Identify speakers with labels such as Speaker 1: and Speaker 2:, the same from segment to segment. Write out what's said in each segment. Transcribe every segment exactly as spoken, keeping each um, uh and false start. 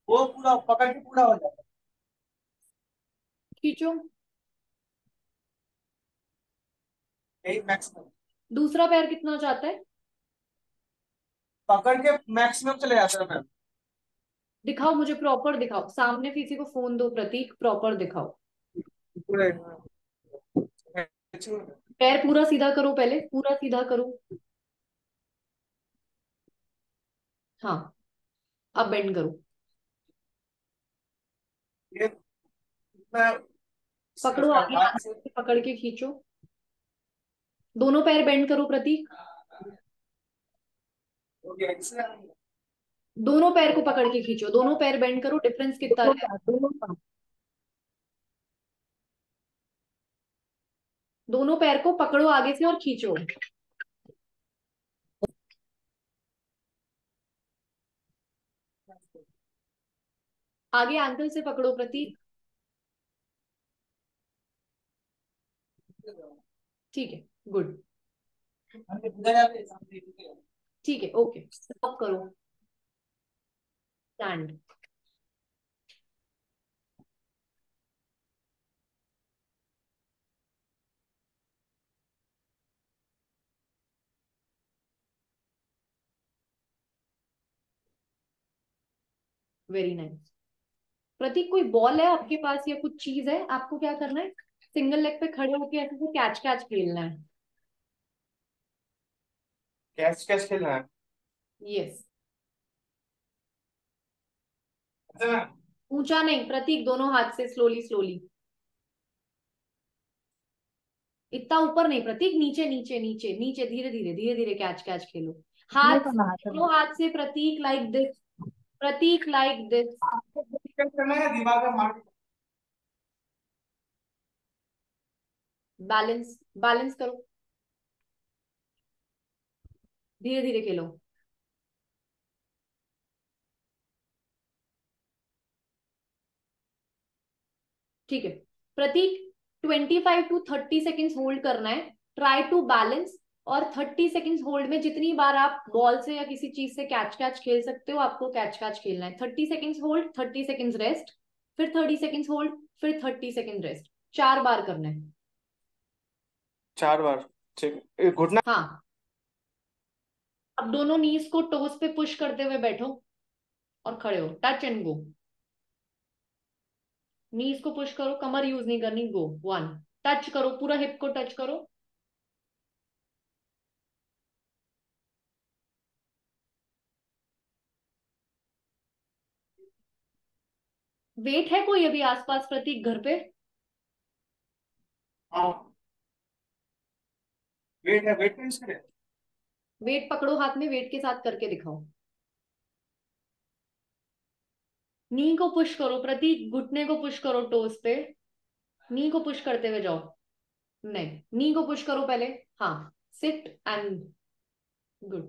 Speaker 1: वो पूरा पकड़ के पूरा हो जाता
Speaker 2: खींचो।
Speaker 1: है, यही मैक्सिमम।
Speaker 2: दूसरा पैर कितना जाता है?
Speaker 1: पकड़ के मैक्सिमम चले जाता है मैम।
Speaker 2: दिखाओ मुझे, प्रॉपर दिखाओ, सामने किसी को फोन दो प्रतीक, प्रॉपर दिखाओ।
Speaker 1: पूरे
Speaker 2: पैर पूरा सीधा करो, पहले पूरा सीधा करो। हाँ, अब बेंड करो।
Speaker 1: ये मैं
Speaker 2: पकड़ो आगे,
Speaker 1: हाथ से।
Speaker 2: आगे पकड़ के खींचो। दोनों पैर बेंड करो प्रतीक।
Speaker 1: ओके, इससे
Speaker 2: दोनों पैर को पकड़ के खींचो, दोनों पैर बेंड करो। डिफरेंस कितना
Speaker 1: दोनों
Speaker 2: है?
Speaker 1: का दोनों का
Speaker 2: दोनों पैर को पकड़ो आगे से और खींचो। आगे एंकल से पकड़ो प्रतीक। ठीक है, गुड।
Speaker 1: हमने पूरा जाते हैं सामने।
Speaker 2: ठीक है, ओके, स्टॉप करो। स्टैंड। Very nice. प्रतीक, कोई बॉल है आपके पास या कुछ चीज है? आपको क्या करना है? सिंगल लेग पे खड़े होकर ऐसे से कैच कैच खेलना है।
Speaker 1: कैच कैच खेलना है।
Speaker 2: यस।
Speaker 1: अच्छा मैम।
Speaker 2: ऊंचा नहीं प्रतीक, दोनों हाथ से स्लोली स्लोली। इतना ऊपर नहीं प्रतीक, नीचे नीचे नीचे नीचे, धीरे धीरे धीरे धीरे कैच कैच खेलो।
Speaker 1: ये
Speaker 2: हाथ,
Speaker 1: करना है
Speaker 2: दोनों हाथ से Prateek, like this. Prateek like this.
Speaker 1: आपको कैच करना है, दिमाग में मार।
Speaker 2: बैलेंस, बैलेंस करो। धीरे धीरे खेलो। ठीक है Prateek, twenty five to thirty seconds hold करना है। Try to balance. और थर्टी सेकेंड्स होल्ड में जितनी बार आप बॉल से या किसी चीज से कैच कैच खेल सकते हो, आपको कैच कैच खेलना है। Thirty seconds hold, thirty seconds rest, फिर थर्टी सेकेंड्स होल्ड, फिर थर्टी सेकेंड रेस्ट। चार बार करना है।
Speaker 1: चार बार। ठीक है, घुटना।
Speaker 2: हाँ। अब दोनों नीज को टोस पे पुश करते हुए बैठो और खड़े हो। Touch and go. नीज को पुश करो, कमर यूज नहीं करनी। गो। वन। टच करो, पूरा हिप को टच करो। वेट है कोई अभी आसपास प्रतीक घर पे?
Speaker 1: हाँ, वेट है, वेट यूज करें।
Speaker 2: वेट पकड़ो हाथ में, वेट के साथ करके दिखाओ। नी को पुश करो प्रतीक, घुटने को पुश करो टोस पे। नी को पुश करते हुए जाओ। नहीं, नी को पुश करो पहले। हाँ। Sit and good.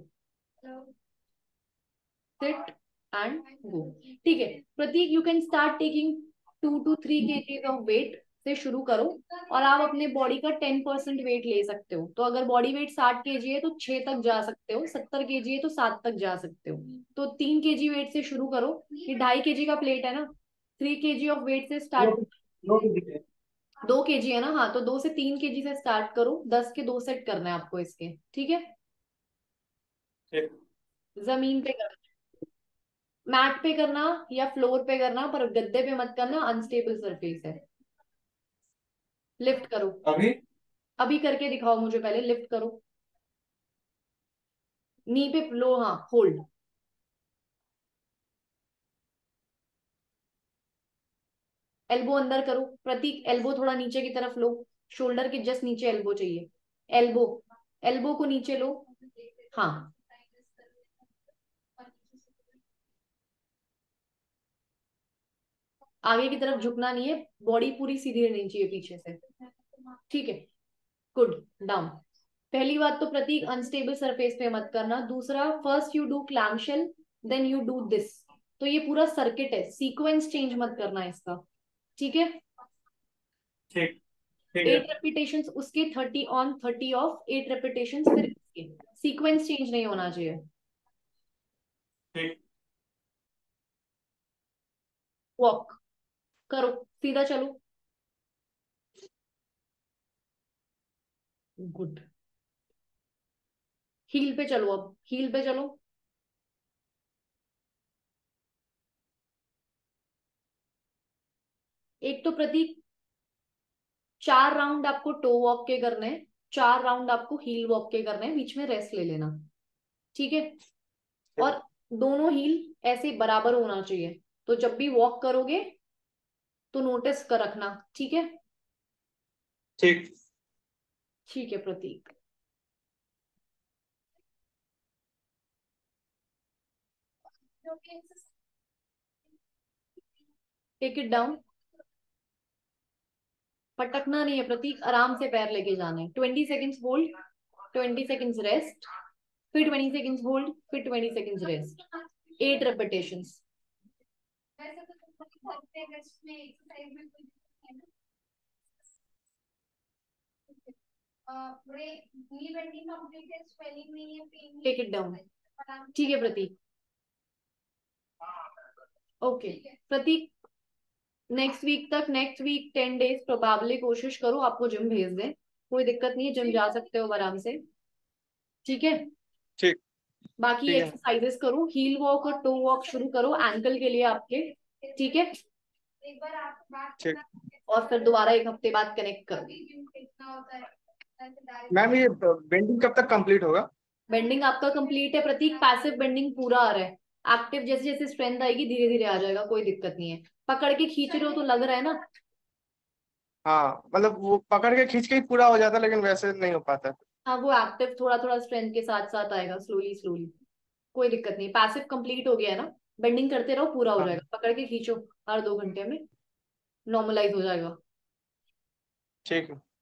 Speaker 2: Sit and go. ठीक है Prateek, you can start taking two two three KGs of weight से शुरू करो। और आप अपने बॉडी का टेन परसेंट वेट ले सकते हो। तो अगर बॉडी वेट साठ केजी है तो छह तक जा सकते हो, सत्तर केजी है तो सात तक जा सकते हो। तो तीन केजी वेट से शुरू करो। ये ढाई केजी का प्लेट है ना? थ्री केजी ऑफ वेट से
Speaker 1: लो,
Speaker 2: स्टार्ट।
Speaker 1: लो तो दिखे।
Speaker 2: दो केजी है ना? हाँ, तो दो से तीन केजी से स्टार्ट करो। दस के दो सेट करना है आपको इसके। ठीक है।
Speaker 1: ठीक।
Speaker 2: जमीन पे करना, मैट पे करना या फ्लोर पे करना, पर गद्दे पे मत करना, अनस्टेबल सरफेस है। लिफ्ट करो।
Speaker 1: अभी।
Speaker 2: अभी करके दिखाओ मुझे, पहले लिफ्ट करो। नी पे लो, हाँ, होल्ड। एल्बो अंदर करो प्रतीक, एल्बो थोड़ा नीचे की तरफ लो। शोल्डर के जस्ट नीचे एल्बो चाहिए। एल्बो, एल्बो को नीचे लो। हाँ। आगे की तरफ झुकना नहीं है, बॉडी पूरी सीधी रहनी चाहिए पीछे से। ठीक है, गुड। डाउन। पहली बात तो प्रतीक, अनस्टेबल सरफेस पे मत करना। दूसरा, first you do clamshell, then you do this. तो ये पूरा सर्किट है, सीक्वेंस चेंज मत करना इसका। ठीक है।
Speaker 1: ठीक। ठीक है।
Speaker 2: एट रेपिटेशन उसके, thirty on thirty off, eight repetition फिर इसके। सीक्वेंस चेंज नहीं होना चाहिए।
Speaker 1: ठीक।
Speaker 2: वॉक करो, सीधा चलो। गुड। हील पे चलो, अब हील पे चलो। एक तो प्रतीक चार राउंड आपको टो वॉक के करने हैं, चार राउंड आपको हील वॉक के करने हैं, बीच में रेस्ट ले लेना, ठीक है। और दोनों हील ऐसे बराबर होना चाहिए, तो जब भी वॉक करोगे तो नोटिस कर रखना, ठीक है।
Speaker 1: ठीक।
Speaker 2: ठीक है प्रतीक। Take it down. पटकना नहीं है प्रतीक, आराम से पैर लेके जाने हैं। Twenty seconds hold, twenty seconds rest, फिर ट्वेंटी सेकेंड्स होल्ड, फिर twenty seconds rest. Eight repetitions. Take it down. ठीक है Prateek. Okay Prateek, next week तक, next week ten days probably कोशिश करो आपको जिम भेज दें, कोई दिक्कत नहीं है, जिम जा सकते हो आराम से, ठीक है।
Speaker 1: ठीक।
Speaker 2: बाकी
Speaker 1: ठीक है।
Speaker 2: एक्सरसाइजेस करो, हील वॉक और टो वॉक शुरू करो एंकल के लिए आपके, ठीक है।
Speaker 1: ठीक।
Speaker 2: और फिर दोबारा एक हफ्ते बाद कनेक्ट करो।
Speaker 1: मैम ये बेंडिंग कब तक कंप्लीट होगा?
Speaker 2: बेंडिंग आपका कंप्लीट है प्रतीक, पैसिव बेंडिंग पूरा आ रहा है। एक्टिव जैसे जैसे स्ट्रेंथ आएगी धीरे धीरे आ जाएगा, कोई दिक्कत नहीं है। पकड़ के खींच रहे हो तो लग रहा है ना।
Speaker 1: हाँ मतलब वो पकड़ के खींच के ही पूरा हो जाता है, लेकिन वैसे नहीं हो पाता।
Speaker 2: हाँ वो एक्टिव थोड़ा थोड़ा स्ट्रेंथ के साथ साथ आएगा, स्लोली स्लोली, कोई दिक्कत नहीं। पैसिव कंप्लीट हो गया है ना, बेंडिंग करते रहो, पूरा हो
Speaker 1: हाँ।
Speaker 2: जाएगा। पकड़ के खींचो, हर दो घंटे में नॉर्मलाइज हो जाएगा।
Speaker 1: ठीक है।